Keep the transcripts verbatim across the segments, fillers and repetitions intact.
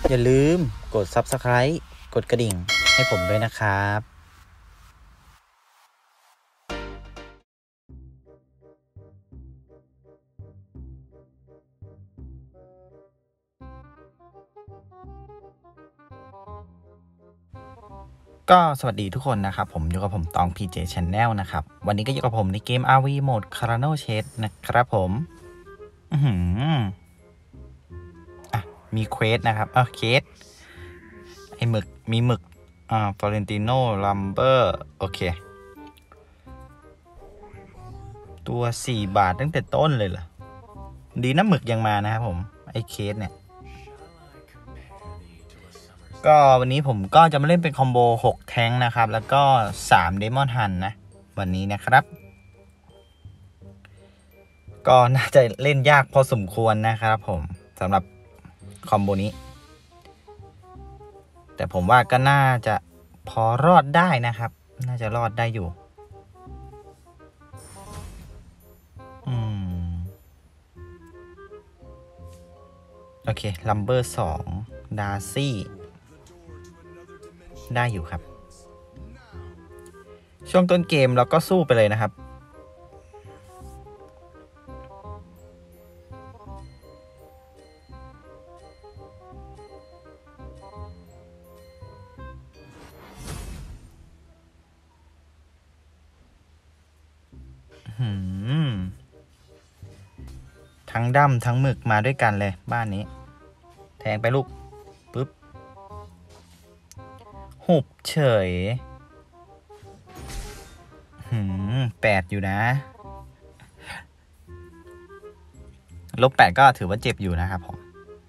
อย่าลืมกด ซับสไครบ์ กดกระดิ่งให้ผมด้วยนะครับก็สวัสดีทุกคนนะครับผมอยู่กับผมตอง พี เจ Channel นะครับวันนี้ก็อยู่กับผมในเกม อาร์ วี โหมด Chrono Chase นะครับผมอือหืออ่ะมีเควสนะครับเออเควสไอหมึกมีหมึกอ่าฟลอเรนติโนลัมเบอร์โอเคตัวสี่บาทตั้งแต่ต้นเลยเหรอดีนะหมึกยังมานะครับผมไอเคสเนี่ยก็วันนี้ผมก็จะมาเล่นเป็นคอมโบหกแทงนะครับแล้วก็สามเดมอนฮันนะวันนี้นะครับก็น่าจะเล่นยากพอสมควรนะครับผมสำหรับคอมโบนี้แต่ผมว่าก็น่าจะพอรอดได้นะครับน่าจะรอดได้อยู่อืมโอเคลัมเบอร์สองดาร์ซี่ได้อยู่ครับช่วงต้นเกมเราก็สู้ไปเลยนะครับทั้งดั้มทั้งหมึกมาด้วยกันเลยบ้านนี้แทงไปลูกปึ๊บหุบเฉยหืมแปดอยู่นะลบแปดก็ถือว่าเจ็บอยู่นะครับผม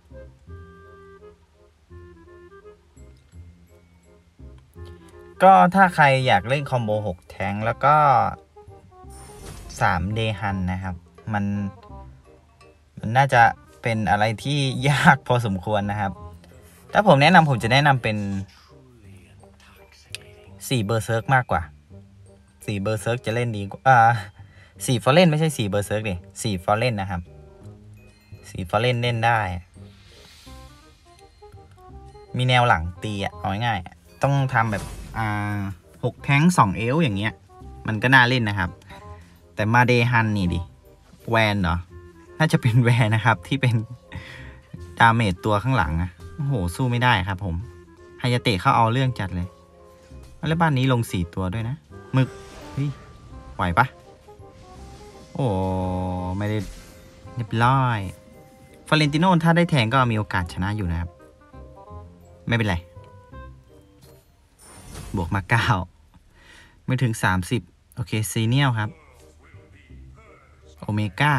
ก็ถ้าใครอยากเล่นคอมโบหกแทงแล้วก็สามเดฮันนะครับมันมันน่าจะเป็นอะไรที่ยากพอสมควรนะครับถ้าผมแนะนำผมจะแนะนำเป็นสี่เบอร์เซิร์กมากกว่าสี่เบอร์เซิร์กจะเล่นดีกว่าอ่าสี่ฟอร์เรนไม่ใช่สี่เบอร์เซิร์กดิสี่ฟอร์เรนนะครับสี่ฟอร์เรนเล่นได้มีแนวหลังตีอ่ะเอาง่ายๆต้องทำแบบอ่าหกแท้งสองเอลอย่างเงี้ยมันก็น่าเล่นนะครับแต่มาเดฮันนี่ดิแวนเหรอน่าจะเป็นแวนนะครับที่เป็นดาเมจตัวข้างหลังอะโอ้โหสู้ไม่ได้ครับผมไฮยาเตะเขาเอาเรื่องจัดเลยแล้วบ้านนี้ลงสี่ตัวด้วยนะหมึกเฮ้ยไหวปะโอ้ไม่ได้เรียบร้อยฟาเรนติโนถ้าได้แทงก็มีโอกาสชนะอยู่นะครับไม่เป็นไรบวกมาเก้าไม่ถึงสามสิบโอเคซีเนียลครับโอเมก้า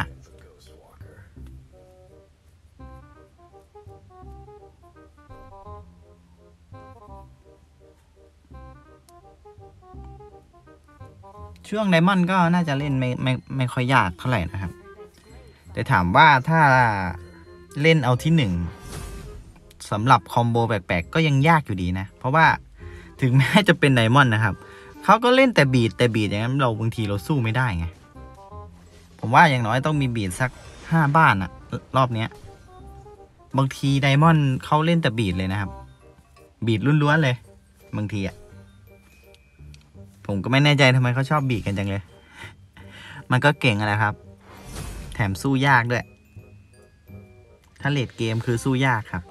ช่วงไดมอนด์ก็น่าจะเล่นไม่ไม่ไม่ค่อยยากเท่าไหร่นะครับแต่ถามว่าถ้าเล่นเอาที่หนึ่งสำหรับคอมโบแปลกๆก็ยังยากอยู่ดีนะเพราะว่าถึงแม้จะเป็นไดมอนด์นะครับเขาก็เล่นแต่บีดแต่บีดอย่างนั้นเราบางทีเราสู้ไม่ได้ไงผมว่าอย่างน้อยต้องมีบีดสักห้าบ้านอะรอบเนี้ยบางทีไดมอนด์เขาเล่นแต่บีดเลยนะครับบีดล้วนๆเลยบางทีอะผมก็ไม่แน่ใจทำไมเขาชอบบีดกันจังเลยมันก็เก่งอะไรครับแถมสู้ยากด้วยถ้าเลดเกมคือสู้ยากครับ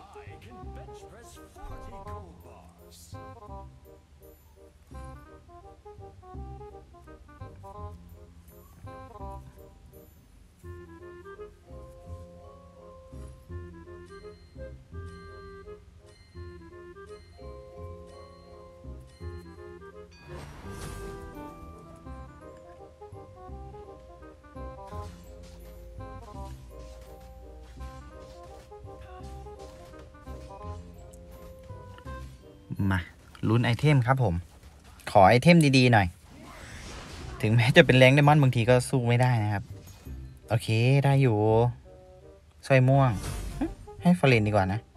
มาลุ้นไอเทมครับผมขอไอเทมดีๆหน่อยถึงแม้จะเป็นแรงไดมอนด์บางทีก็สู้ไม่ได้นะครับโอเคได้อยู่สร้อยม่วงให้ฟอเรนดีกว่านะ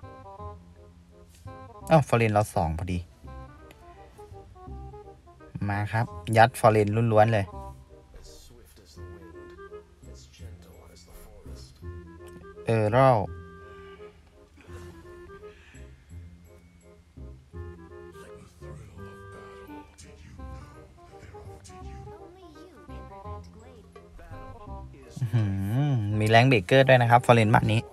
อ้าวฟอเรนเราสองพอดีมาครับยัดฟอเรนล้วนๆเลยเออรัลมีแรงเบรกเกอร์ด้วยนะครับฟอร์เรนบัตนี้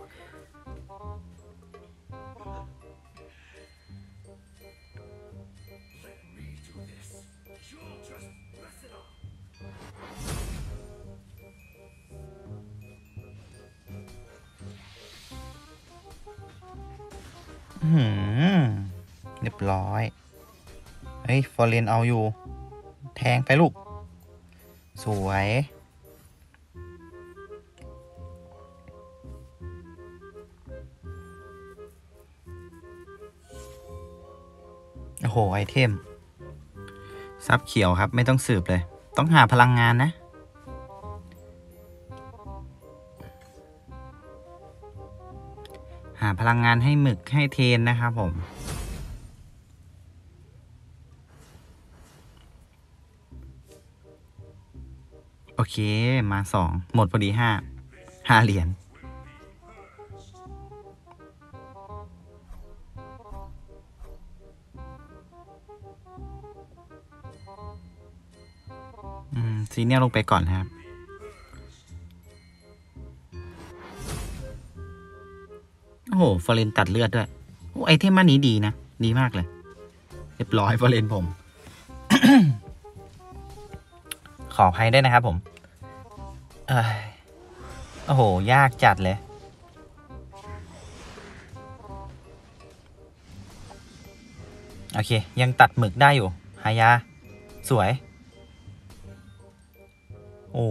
เรียบร้อยเฮ้ยฟอร์เรนเอาอยู่แทงไปลูกสวยโอ้โหไอเทมซับเขียวครับไม่ต้องสืบเลยต้องหาพลังงานนะหาพลังงานให้หมึกให้เทนนะครับผมโอเคมาสองหมดพอดีห้าห้าเหรียญอืมซีเนียลลงไปก่อนครับโอ้โหฟอร์เรนตัดเลือดด้วยโอ้ไอเทมมันนี้ดีนะดีมากเลยเรียบร้อยฟอร์เรนผม ขออภัยด้วยนะครับผมโอ้โหยากจัดเลยโอเคยังตัดหมึกได้อยู่หายาสวยโอ้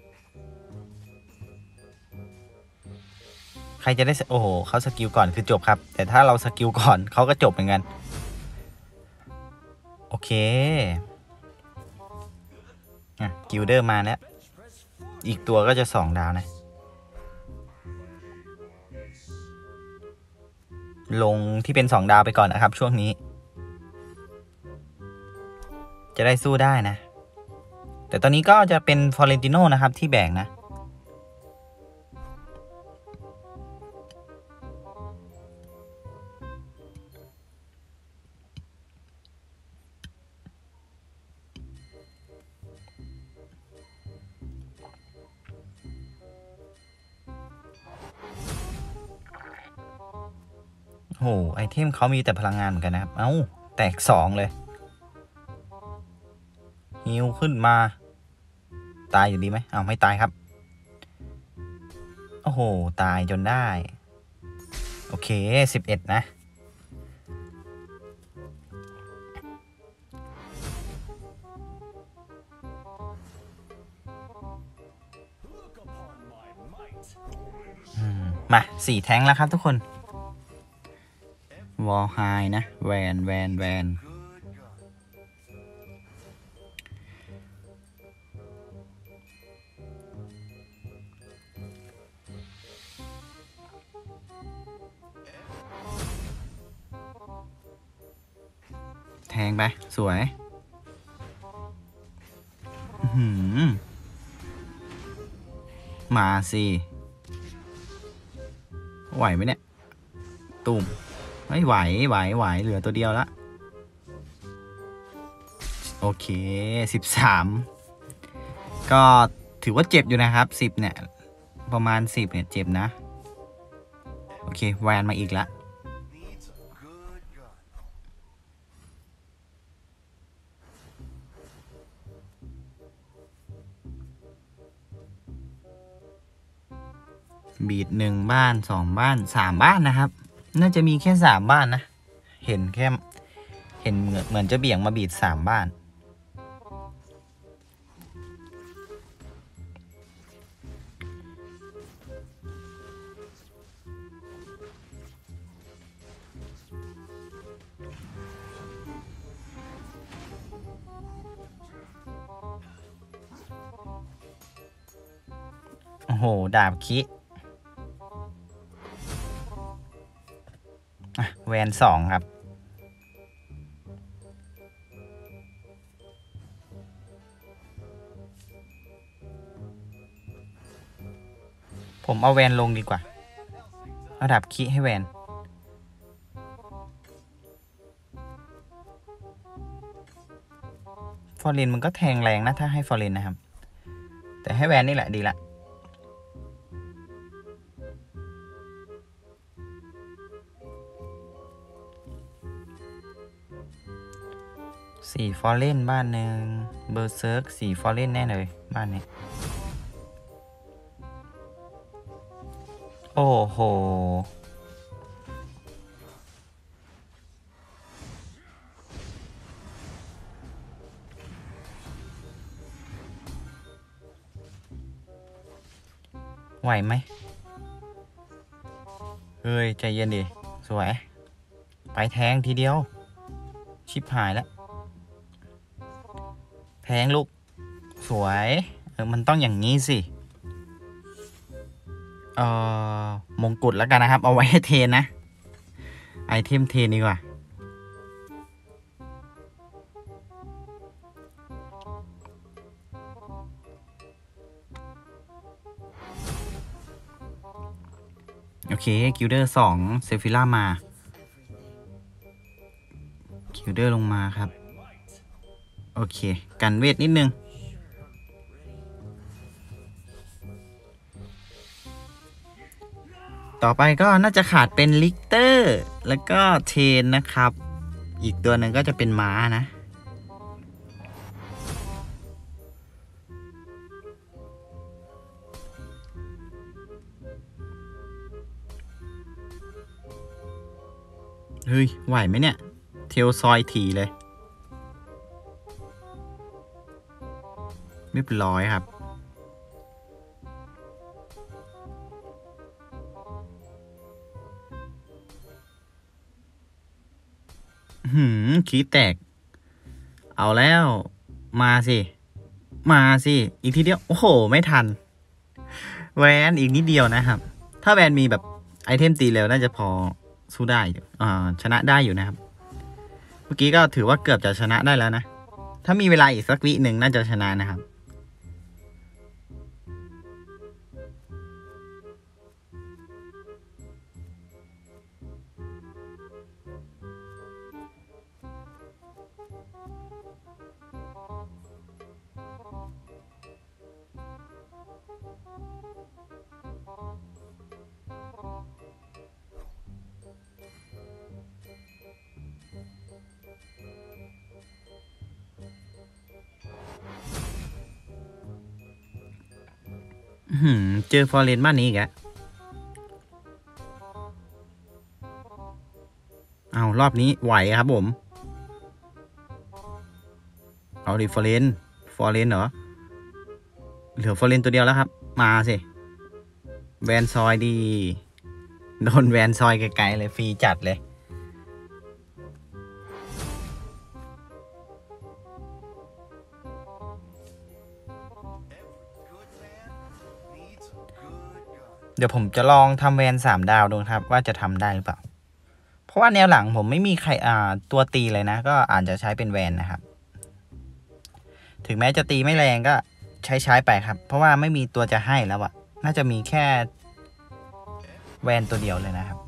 ใครจะได้โอ้โหเขาสกิลก่อนคือจบครับแต่ถ้าเราสกิลก่อนเขาก็จบเหมือนกันโอเคอ่ะกิลเดอร์มาแล้วอีกตัวก็จะสองดาวนะลงที่เป็นสองดาวไปก่อนนะครับช่วงนี้จะได้สู้ได้นะแต่ตอนนี้ก็จะเป็นฟอเรนติโนนะครับที่แบกนะโหไอเทมเขามีแต่พลังงานเหมือนกันนะครับเอ้าแตกสองเลยฮิวขึ้นมาตายอยู่ดีไหมอ้าวไม่ตายครับโอ้โหตายจนได้โอเคสิบเอ็ดนะมาสี่แท้งแล้วครับทุกคนวอลไฮนะแวนแวนแวนแทงไปสวยมาสิไหวไหมเนี่ยตุ่มไม่ไหวไหวไหวเหลือตัวเดียวละโอเคสิบสามก็ถือว่าเจ็บอยู่นะครับสิบเนี่ยประมาณสิบเนี่ยเจ็บนะโอเคแวนมาอีกละบีดหนึ่งบ้านสองบ้านสามบ้านนะครับน่าจะมีแค่สามบ้านนะเห็นแค่เห็นเหมือนเหมือนจะเบี่ยงมาบีดสามบ้านโอ้โหดาบคิแวนสองครับผมเอาแวนลงดีกว่าเอาดาบคิให้แวนฟอร์เรนมันก็แทงแรงนะถ้าให้ฟอร์เรนนะครับแต่ให้แวนนี่แหละดีละสี่ฟอร์เรนบ้านหนึ่งเบอร์เซิร์กสี่ฟอร์เรนแน่เลยบ้านนี้โอ้โหไหวไหมเฮ้ยใจเย็นดิสวยไปแทงทีเดียวชิบหายแล้วแทงลูกสวยเออมันต้องอย่างนี้สิเอ่อมงกุฎแล้วกันนะครับเอาไว้ให้เทนนะไอเทมเทนดีกว่าโอเคกิลเดอร์สองเซฟิล่ามากิลเดอร์ลงมาครับโอเคกันเวทนิดนึงต่อไปก็น่าจะขาดเป็นลิกเตอร์แล้วก็เทนนะครับอีกตัวหนึ่งก็จะเป็นม้านะเฮ้ยไหวไหมเนี่ยเทลซอยถี่เลยเรียบร้อยครับหืมขี้แตกเอาแล้วมาสิมาสิอีกทีเดียวโอ้โหไม่ทันแวนอีกนิดเดียวนะครับถ้าแวนมีแบบไอเทมตีเร็วน่าจะพอสู้ได้อ่าชนะได้อยู่นะครับเมื่อกี้ก็ถือว่าเกือบจะชนะได้แล้วนะถ้ามีเวลาอีกสักวิหนึ่งน่าจะชนะนะครับเจอฟอร์เรนบ้านนี้อีกแล้วเอารอบนี้ไหวครับผมเอาดิฟอร์เรนฟอร์เรนเหรอเหลือฟอร์เรนตัวเดียวแล้วครับมาสิแวนซอยดีโดนแวนซอยไกลๆเลยฟรีจัดเลยเดี๋ยวผมจะลองทำแวนสามดาวดูครับว่าจะทำได้หรือเปล่าเพราะว่าแนวหลังผมไม่มีใครอ่าตัวตีเลยนะก็อาจจะใช้เป็นแวนนะครับถึงแม้จะตีไม่แรงก็ใช้ใช้ไปครับเพราะว่าไม่มีตัวจะให้แล้วอะน่าจะมีแค่แวนตัวเดียวเลยนะครับ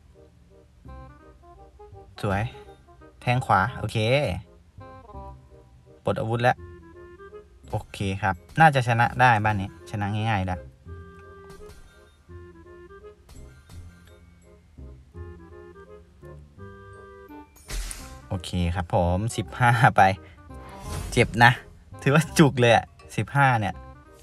สวยแทงขวาโอเคปลดอาวุธแล้วโอเคครับน่าจะชนะได้บ้านนี้ชนะง่ายๆแล้วโอเคครับผมสิบห้าไปเจ็บนะถือว่าจุกเลยอ่ะสิบห้าเนี่ย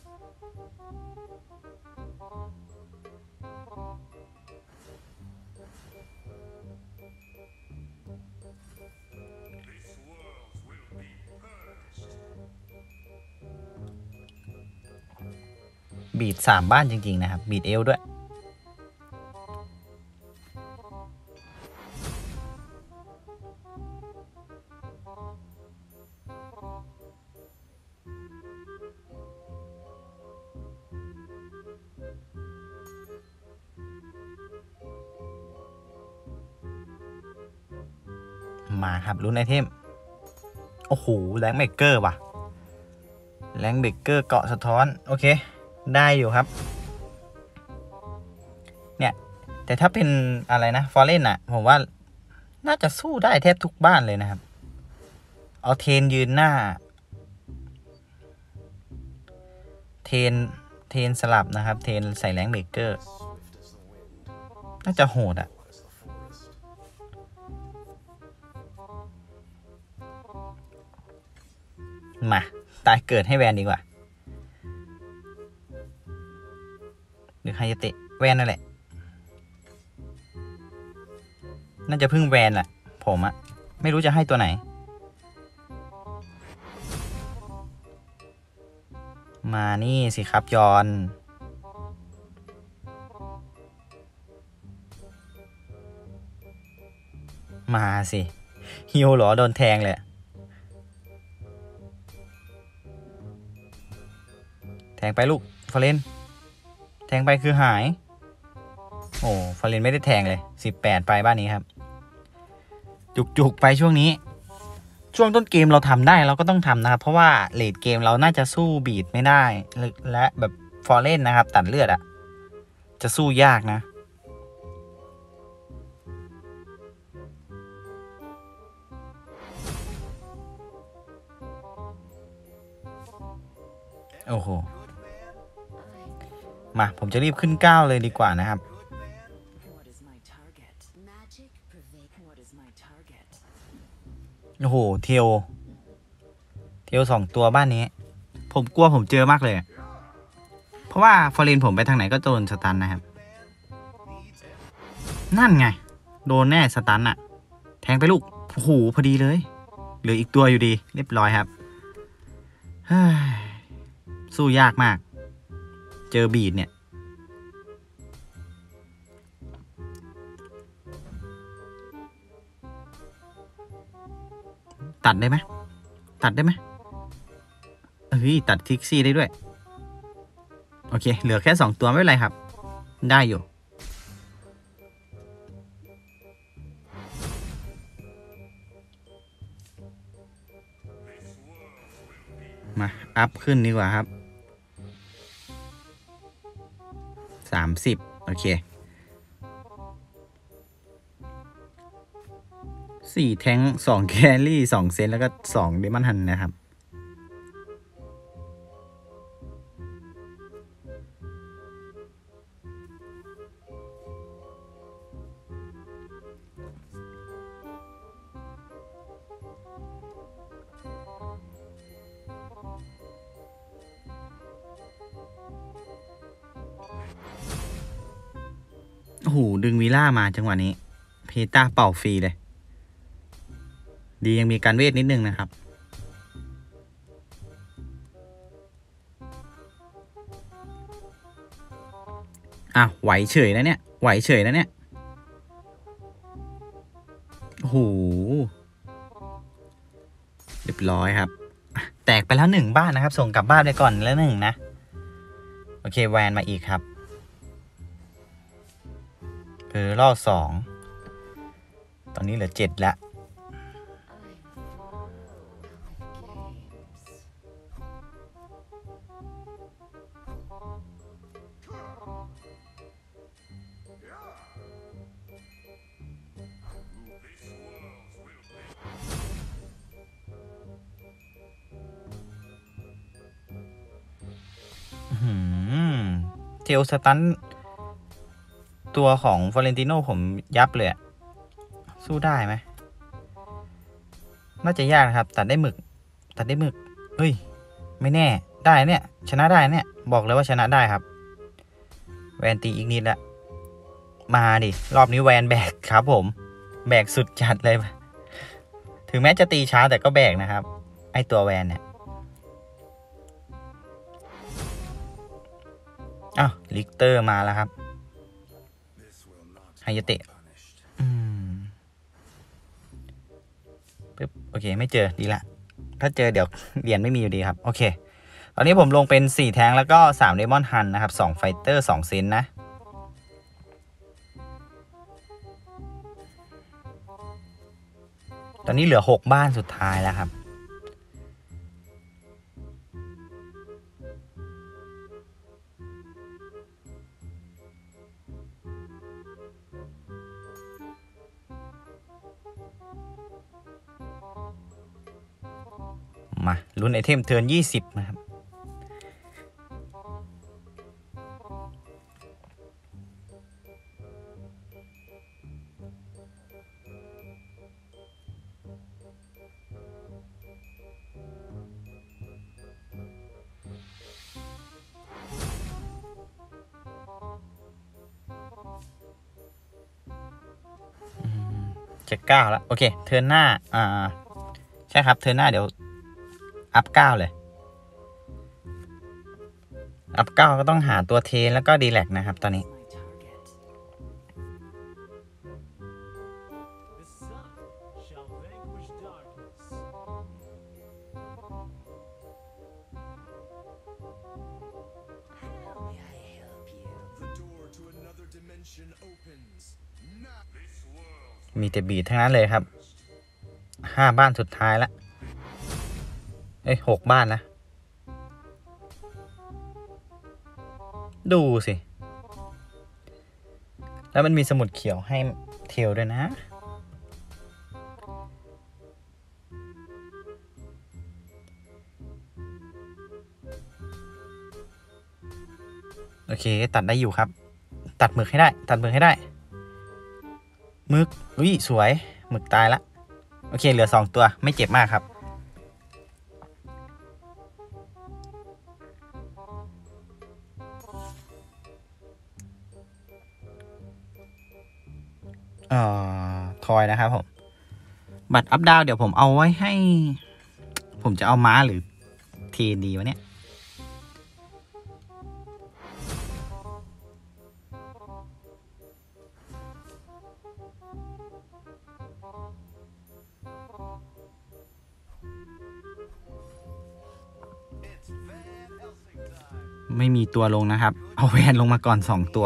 บีดสามบ้านจริงๆนะครับบีดเอลด้วยมาครับลุ้นไอเทมโอ้โหแรงเบเกอร์ว่ะแรงเบเกอร์เกาะสะท้อนโอเคได้อยู่ครับเนี่ยแต่ถ้าเป็นอะไรนะฟอร์เรนอ่ะผมว่าน่าจะสู้ได้แทบทุกบ้านเลยนะครับเอาเทนยืนหน้าเทนเทนสลับนะครับเทนใส่แรงเบเกอร์น่าจะโหดอ่ะมาตายเกิดให้แวนดีกว่าหรือใครจะเตะแวนนั่นแหละน่าจะพึ่งแวนแหละผมอะไม่รู้จะให้ตัวไหนมานี่สิครับยอนมาสิฮิวเหรอโดนแทงเลยแทงไปลูกฟาเรนแทงไปคือหายโอ้ฟาเรนไม่ได้แทงเลยสิบแปดไปบ้านนี้ครับจุกๆไปช่วงนี้ช่วงต้นเกมเราทำได้เราก็ต้องทำนะครับเพราะว่าเลดเกมเราน่าจะสู้บีดไม่ได้และแบบฟอร์เรนนะครับตัดเลือดอะจะสู้ยากนะโอ้โหมาผมจะรีบขึ้นเก้าเลยดีกว่านะครับโอ้โหเทลเทลสองตัวบ้านนี้ผมกลัวผมเจอมากเลยเพราะว่าฟอร์เรนผมไปทางไหนก็โดนสตันนะครับนั่นไงโดนแน่สตันอะแทงไปลูกโอ้โหพอดีเลยเหลืออีกตัวอยู่ดีเรียบร้อยครับสู้ยากมากเจอบีดเนี่ยตัดได้ไหมตัดได้ไหมเฮ้ยตัดทิกซี่ได้ด้วยโอเคเหลือแค่สองตัวไม่เป็นไรครับได้อยู่มาอัพขึ้นดีกว่าครับสามสิบโอเคสี่แทงสองแครี่สองเซนแล้วก็สองเดมอนฮันนะครับโอ้โหดึงวีล่ามาจังหวะนี้เพต้าเป่าฟรีเลยดียังมีการเวทนิดนึงนะครับอ่ะไหวเฉยนะเนี่ยไหวเฉยนะเนี่ยโอ้โหเรียบร้อยครับแตกไปแล้วหนึ่งบ้านนะครับส่งกลับบ้านไปก่อนแล้วหนึ่งนะโอเคแวนมาอีกครับเออรอบสองตอนนี้เหลือเจ็ดแล้วเทลสตันตัวของฟลอเรนติโน่ผมยับเลยสู้ได้ไหมน่าจะยากนะครับตัดได้หมึกตัดได้หมึกเฮ้ยไม่แน่ได้เนี่ยชนะได้เนี่ยบอกเลยว่าชนะได้ครับแวนตีอีกนิดละมาดิรอบนี้แวนแบกครับผมแบกสุดจัดเลยถึงแม้จะตีช้าแต่ก็แบกนะครับไอตัวแวนเนี่ยอ้าวลิกเตอร์มาแล้วครับไฮยาเตะอืมปึ๊บโอเคไม่เจอดีละถ้าเจอเดี๋ยวเหรียญไม่มีอยู่ดีครับโอเคตอนนี้ผมลงเป็นสี่แทงแล้วก็สามเดมอนฮันนะครับสองไฟเตอร์สองเซนนะตอนนี้เหลือหกบ้านสุดท้ายแล้วครับมาลุ้นไอเทมเทิร์นยี่สิบนะครับเจ็ดเก้าแล้วโอเคเทิร์นหน้าอ่าใช่ครับเทิร์นหน้าเดี๋ยวอัพเก้าเลยอัพเก้าก็ต้องหาตัวเทนแล้วก็ดีแลกนะครับตอนนี้มีแต่บีททั้งนั้นเลยครับห้าบ้านสุดท้ายละเอ้ยหกบ้านนะดูสิแล้วมันมีสมุดเขียวให้เทลด้วยนะโอเคตัดได้อยู่ครับตัดหมึกให้ได้ตัดหมึกให้ได้หมึกอุ้ยสวยหมึกตายละโอเคเหลือสองตัวไม่เจ็บมากครับเอ่อทอยนะครับผมบัตรอัพดาวเดี๋ยวผมเอาไว้ให้ผมจะเอาม้าหรือเทนดีวะเนี่ยไม่มีตัวลงนะครับเอาแวนลงมาก่อนสองตัว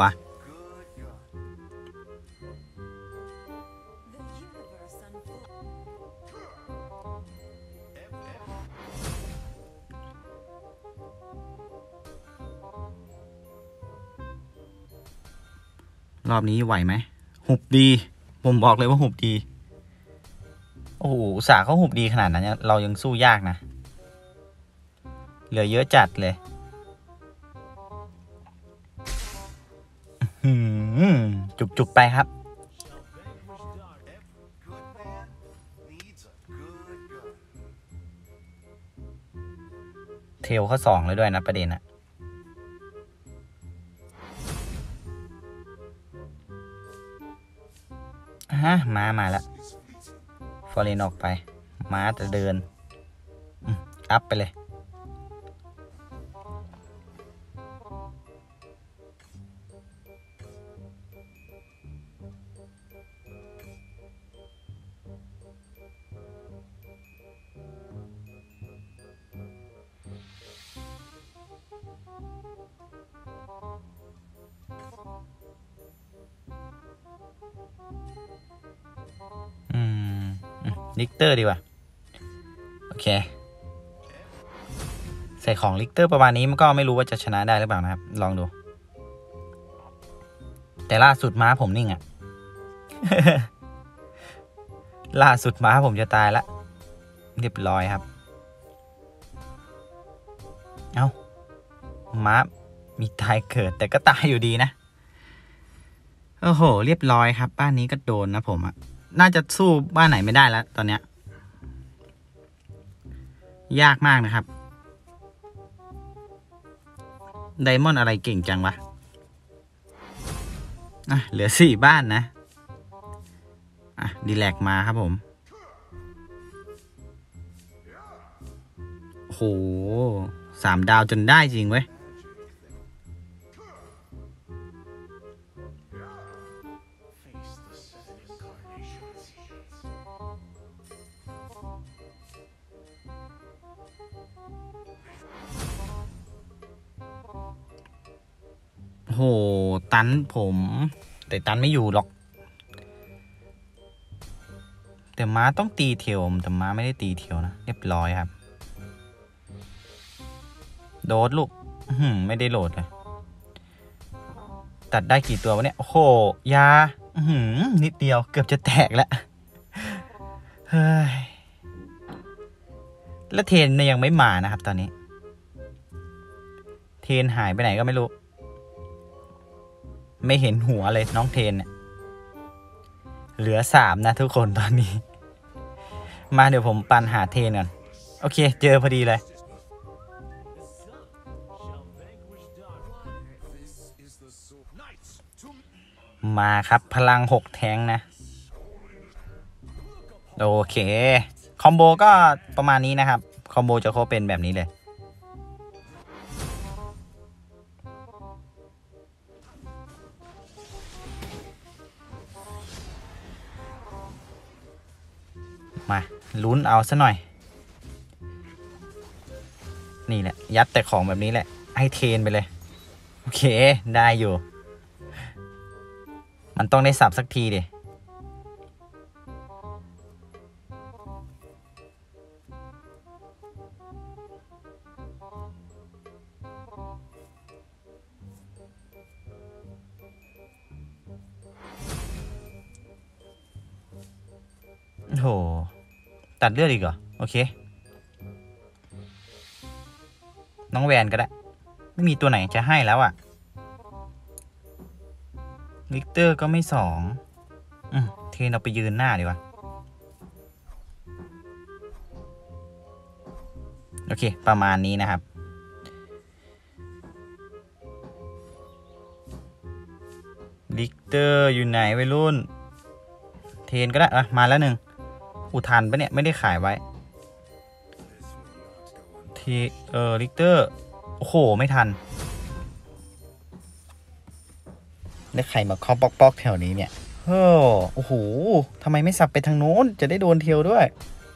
รอบนี้ไหวไหมหุบดีผมบอกเลยว่าหุบดีโอ้โหสาเขาหุบดีขนาดนั้นเรายังสู้ยากนะเหลือเยอะจัดเลยจุกๆไปครับเทลเขาสองเลยด้วยนะประเด็นอะฮะม้ามาแล้วฟอร์เรนออกไปม้าจะเดินอัพไปเลยอืมลิกเตอร์ดีกว่าโอเคใส่ของลิกเตอร์ประมาณนี้มันก็ไม่รู้ว่าจะชนะได้หรือเปล่านะครับลองดูแต่ล่าสุดม้าผมนิ่งอะ ล่าสุดม้าผมจะตายละเรียบร้อยครับเอ้าม้ามีตายเกิดแต่ก็ตายอยู่ดีนะโอ้โหเรียบร้อยครับบ้านนี้ก็โดนนะผมอะน่าจะสู้บ้านไหนไม่ได้แล้วตอนเนี้ยยากมากนะครับไดมอนด์อะไรเก่งจังวะอ่ะเหลือสี่บ้านนะอ่ะดีแลกมาครับผมโหสามดาวจนได้จริงเว้ยโหตันผมแต่ตันไม่อยู่หรอกแต่ม้าต้องตีเทลแต่ม้าไม่ได้ตีเทลนะเรียบร้อยครับโดดลูกไม่ได้โหลดเลยตัดได้กี่ตัววะเนี่ยโอ้โหยานิดเดียวเกือบจะแตกแล้วเฮ้ยแล้วเทนยังไม่มานะครับตอนนี้เทนหายไปไหนก็ไม่รู้ไม่เห็นหัวเลยน้องเทนเนี่ยเหลือสามนะทุกคนตอนนี้มาเดี๋ยวผมปันหาเทนก่อนโอเคเจอพอดีเลยมาครับพลังหกแทงนะโอเคคอมโบก็ประมาณนี้นะครับคอมโบจะครบเป็นแบบนี้เลยมาลุ้นเอาซะหน่อยนี่แหละยัดแต่ของแบบนี้แหละให้เทรนไปเลยโอเคได้อยู่มันต้องได้สับสักทีดิโหตัดเลือดอีกเหรอโอเคน้องแวนก็ได้ไม่มีตัวไหนจะให้แล้วอะลิกเตอร์ก็ไม่สองอืมเทนเอาไปยืนหน้าดีกว่าโอเคประมาณนี้นะครับลิกเตอร์อยู่ไหนวัยรุ่นเทนก็ได้อะมาแล้วหนึ่งอุทันปะเนี่ยไม่ได้ขายไว้เทเออลิกเตอร์โอ้โหไม่ทันได้ใครมาเคาะป๊อกๆแถวนี้เนี่ยเฮ้อโอ้โหทำไมไม่สับไปทางโน้นจะได้โดนเทลด้วย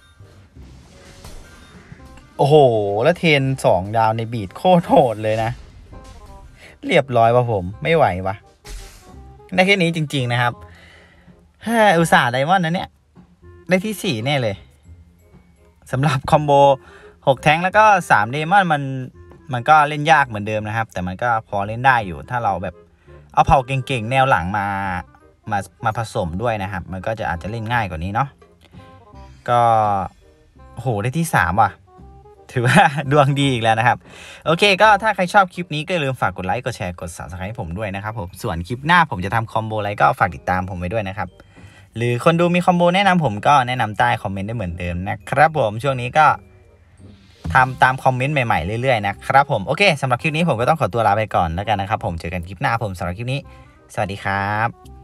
โอ้โหแล้วเทนสองดาวในบีดโคตรโหดเลยนะเรียบร้อยป่ะผมไม่ไหววะได้แค่นี้จริงๆนะครับฮ่าอุตส่าห์ไดมอนด์นะเนี่ยได้ที่สี่แน่เลยสำหรับคอมโบหกแท้งแล้วก็สามเดมอนมันมันก็เล่นยากเหมือนเดิมนะครับแต่มันก็พอเล่นได้อยู่ถ้าเราแบบเอาเผ่าเก่งๆแนวหลังมามามาผสมด้วยนะครับมันก็จะอาจจะเล่นง่ายกว่านี้เนาะก็โหได้ที่สามว่ะถือว่าดวงดีอีกแล้วนะครับโอเคก็ถ้าใครชอบคลิปนี้ก็อย่าลืมฝากกดไลค์กดแชร์กด ซับสไครบ์ ให้ผมด้วยนะครับผมส่วนคลิปหน้าผมจะทำคอมโบอะไรก็ฝากติดตามผมไว้ด้วยนะครับหรือคนดูมีคอมโบแนะนำผมก็แนะนำใต้คอมเมนต์ได้เหมือนเดิมนะครับผมช่วงนี้ก็ทำตามคอมเมนต์ใหม่ๆเรื่อยๆนะครับผมโอเคสำหรับคลิปนี้ผมก็ต้องขอตัวลาไปก่อนแล้วกันนะครับผมเจอกันคลิปหน้าผมสำหรับคลิปนี้สวัสดีครับ